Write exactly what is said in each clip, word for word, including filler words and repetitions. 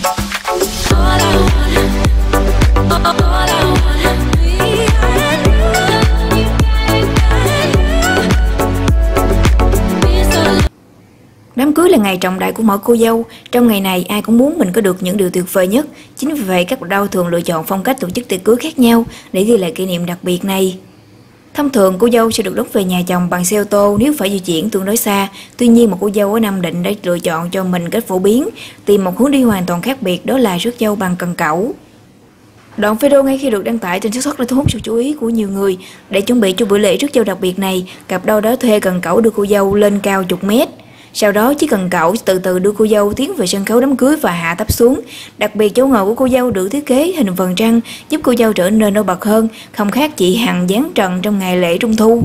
Đám cưới là ngày trọng đại của mỗi cô dâu. Trong ngày này, ai cũng muốn mình có được những điều tuyệt vời nhất. Chính vì vậy, các cặp đôi thường lựa chọn phong cách tổ chức tiệc cưới khác nhau để ghi lại kỷ niệm đặc biệt này. Thông thường, cô dâu sẽ được đón về nhà chồng bằng xe ô tô nếu phải di chuyển tương đối xa. Tuy nhiên, một cô dâu ở Nam Định đã lựa chọn cho mình cách phổ biến, tìm một hướng đi hoàn toàn khác biệt, đó là rước dâu bằng cần cẩu. Đoạn video ngay khi được đăng tải trên TikTok đã thu hút sự chú ý của nhiều người. Để chuẩn bị cho buổi lễ rước dâu đặc biệt này, cặp đôi đã thuê cần cẩu đưa cô dâu lên cao chục mét. Sau đó, chiếc cần cẩu từ từ đưa cô dâu tiến về sân khấu đám cưới và hạ thấp xuống. Đặc biệt, chỗ ngồi của cô dâu được thiết kế hình vầng trăng, giúp cô dâu trở nên nổi bật hơn, không khác chị Hằng dáng trần trong ngày lễ Trung thu.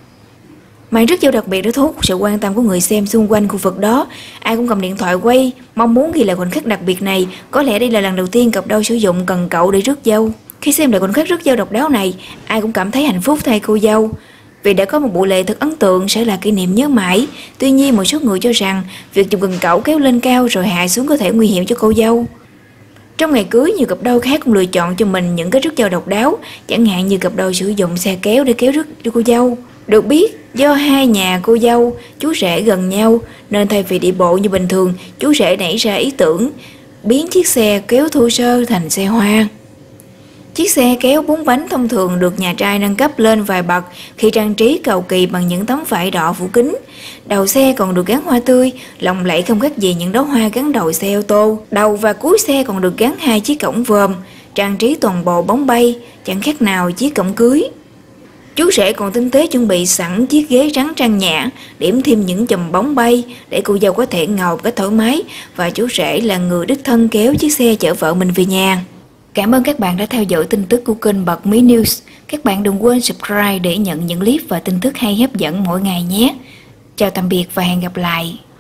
Màn rước dâu đặc biệt đã thu hút sự quan tâm của người xem xung quanh khu vực đó. Ai cũng cầm điện thoại quay, mong muốn ghi lại khoảnh khắc đặc biệt này. Có lẽ đây là lần đầu tiên cặp đôi sử dụng cần cẩu để rước dâu. Khi xem lại khoảnh khắc rước dâu độc đáo này, ai cũng cảm thấy hạnh phúc thay cô dâu, vì đã có một buổi lễ thật ấn tượng sẽ là kỷ niệm nhớ mãi. Tuy nhiên, một số người cho rằng việc dùng cần cẩu kéo lên cao rồi hạ xuống có thể nguy hiểm cho cô dâu. Trong ngày cưới, nhiều cặp đôi khác cũng lựa chọn cho mình những cái rước dâu độc đáo, chẳng hạn như cặp đôi sử dụng xe kéo để kéo rước cho cô dâu. Được biết, do hai nhà cô dâu, chú rể gần nhau nên thay vì đi bộ như bình thường, chú rể nảy ra ý tưởng biến chiếc xe kéo thô sơ thành xe hoa. Chiếc xe kéo bốn bánh thông thường được nhà trai nâng cấp lên vài bậc khi trang trí cầu kỳ bằng những tấm vải đỏ phủ kính. Đầu xe còn được gắn hoa tươi, lộng lẫy không khác gì những đóa hoa gắn đầu xe ô tô. Đầu và cuối xe còn được gắn hai chiếc cổng vòm, trang trí toàn bộ bóng bay, chẳng khác nào chiếc cổng cưới. Chú rể còn tinh tế chuẩn bị sẵn chiếc ghế trắng trang nhã, điểm thêm những chùm bóng bay để cô dâu có thể ngồi một cách thoải mái, và chú rể là người đích thân kéo chiếc xe chở vợ mình về nhà. Cảm ơn các bạn đã theo dõi tin tức của kênh Bật Mí News. Các bạn đừng quên subscribe để nhận những clip và tin tức hay hấp dẫn mỗi ngày nhé. Chào tạm biệt và hẹn gặp lại.